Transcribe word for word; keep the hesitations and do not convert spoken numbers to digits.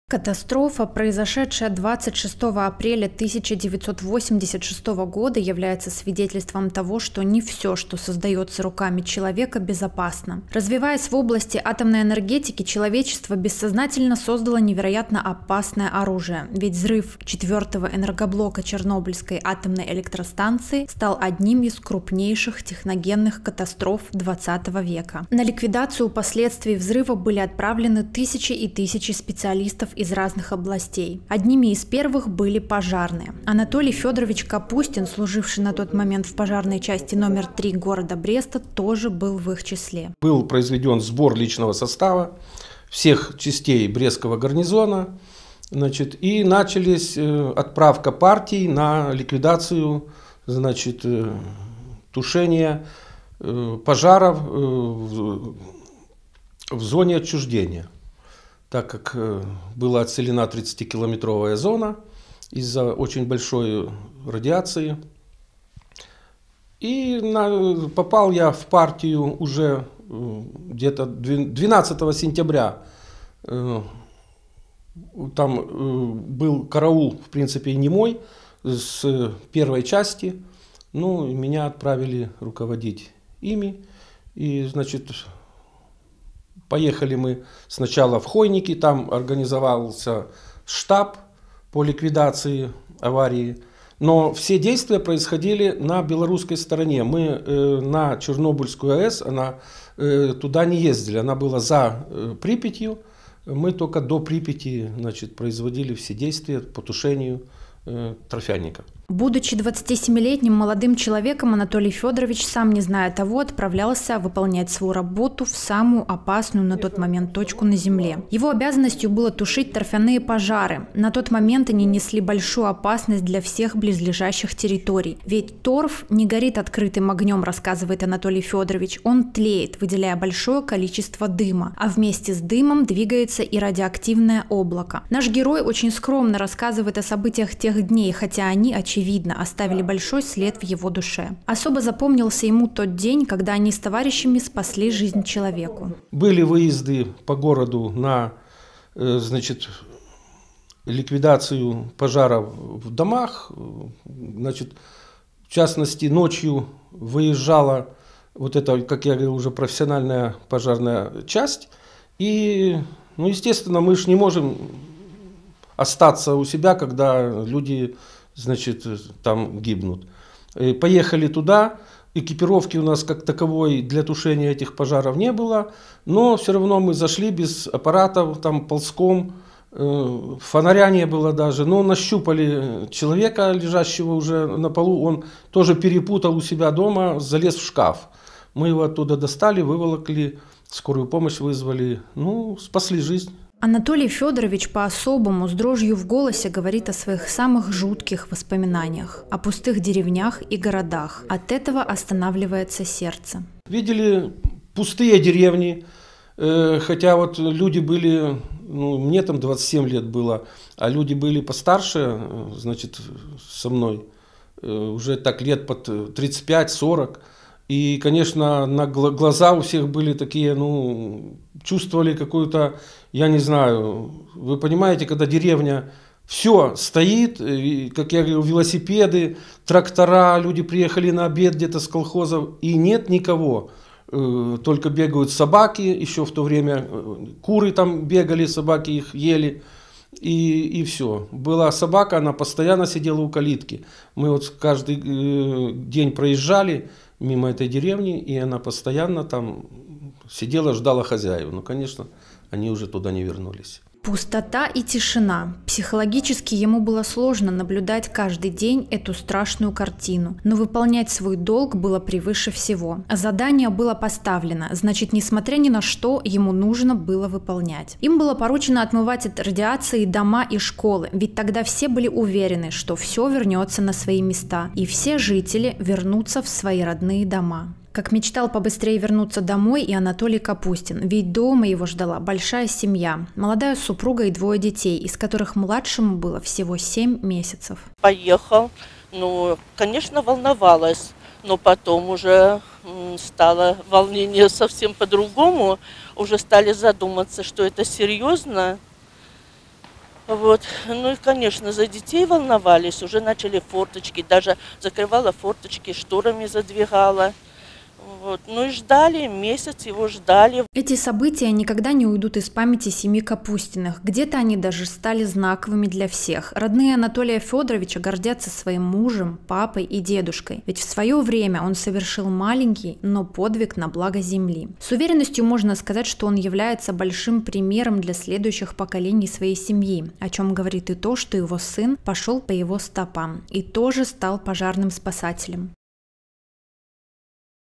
Катастрофа, произошедшая двадцать шестого апреля тысяча девятьсот восемьдесят шестого года, является свидетельством того, что не все, что создается руками человека, безопасно. Развиваясь в области атомной энергетики, человечество бессознательно создало невероятно опасное оружие, ведь взрыв четвертого энергоблока Чернобыльской атомной электростанции стал одним из крупнейших техногенных катастроф двадцатого века. На ликвидацию последствий взрыва были отправлены тысячи и тысячи специалистов из разных областей. Одними из первых были пожарные. Анатолий Федорович Капустин, служивший на тот момент в пожарной части номер три города Бреста, тоже был в их числе. Был произведен сбор личного состава всех частей Брестского гарнизона, значит, и начались отправка партий на ликвидацию, значит, тушения пожаров в зоне отчуждения, так как была отселена тридцатикилометровая зона из-за очень большой радиации. И на, попал я в партию уже где-то двенадцатого сентября. Там был караул, в принципе, не мой, с первой части. Ну, меня отправили руководить ими. И, значит, поехали мы сначала в Хойники, там организовался штаб по ликвидации аварии. Но все действия происходили на белорусской стороне. Мы э, на Чернобыльскую АЭС, она, э, туда не ездили, она была за э, Припятью. Мы только до Припяти, значит, производили все действия по тушению э, торфяника. Будучи двадцатисемилетним молодым человеком, Анатолий Федорович, сам не зная того, отправлялся выполнять свою работу в самую опасную на тот момент точку на Земле. Его обязанностью было тушить торфяные пожары. На тот момент они несли большую опасность для всех близлежащих территорий. Ведь торф не горит открытым огнем, рассказывает Анатолий Федорович. Он тлеет, выделяя большое количество дыма, а вместе с дымом двигается и радиоактивное облако. Наш герой очень скромно рассказывает о событиях тех дней, хотя они, очевидно, Видно, оставили большой след в его душе. Особо запомнился ему тот день, когда они с товарищами спасли жизнь человеку. Были выезды по городу на, значит, ликвидацию пожаров в домах. Значит, в частности, ночью выезжала вот эта, как я говорил, уже профессиональная пожарная часть. И, ну, естественно, мы же не можем остаться у себя, когда люди, значит, там гибнут. Поехали туда, экипировки у нас как таковой для тушения этих пожаров не было, но все равно мы зашли без аппаратов, там ползком, фонаря не было даже, но нащупали человека, лежащего уже на полу, он тоже перепутал у себя дома, залез в шкаф. Мы его оттуда достали, выволокли, скорую помощь вызвали, ну, спасли жизнь. Анатолий Федорович по-особому с дрожью в голосе говорит о своих самых жутких воспоминаниях, о пустых деревнях и городах. От этого останавливается сердце. Видели пустые деревни, хотя вот люди были, ну, мне там двадцать семь лет было, а люди были постарше, значит, со мной, уже так лет под тридцать пять сорок. И, конечно, на глаза у всех были такие, ну, чувствовали какую-то, я не знаю, вы понимаете, когда деревня, все стоит, и, как я говорил, велосипеды, трактора, люди приехали на обед где-то с колхозов, и нет никого. Только бегают собаки, еще в то время куры там бегали, собаки их ели, и, и все. Была собака, она постоянно сидела у калитки. Мы вот каждый день проезжали мимо этой деревни, и она постоянно там сидела, ждала хозяев. Ну, конечно, они уже туда не вернулись. Пустота и тишина. Психологически ему было сложно наблюдать каждый день эту страшную картину, но выполнять свой долг было превыше всего. Задание было поставлено, значит, несмотря ни на что, ему нужно было выполнять. Им было поручено отмывать от радиации дома и школы, ведь тогда все были уверены, что все вернется на свои места, и все жители вернутся в свои родные дома. Как мечтал побыстрее вернуться домой и Анатолий Капустин, ведь дома его ждала большая семья, молодая супруга и двое детей, из которых младшему было всего семь месяцев. Поехал, ну, конечно, волновалась, но потом уже стало волнение совсем по-другому, уже стали задуматься, что это серьезно. Вот. Ну и, конечно, за детей волновались, уже начали форточки, даже закрывала форточки, шторами задвигала. Вот. Ну и ждали, месяц его ждали. Эти события никогда не уйдут из памяти семьи Капустиных. Где-то они даже стали знаковыми для всех. Родные Анатолия Федоровича гордятся своим мужем, папой и дедушкой. Ведь в свое время он совершил маленький, но подвиг на благо земли. С уверенностью можно сказать, что он является большим примером для следующих поколений своей семьи, о чем говорит и то, что его сын пошел по его стопам и тоже стал пожарным спасателем.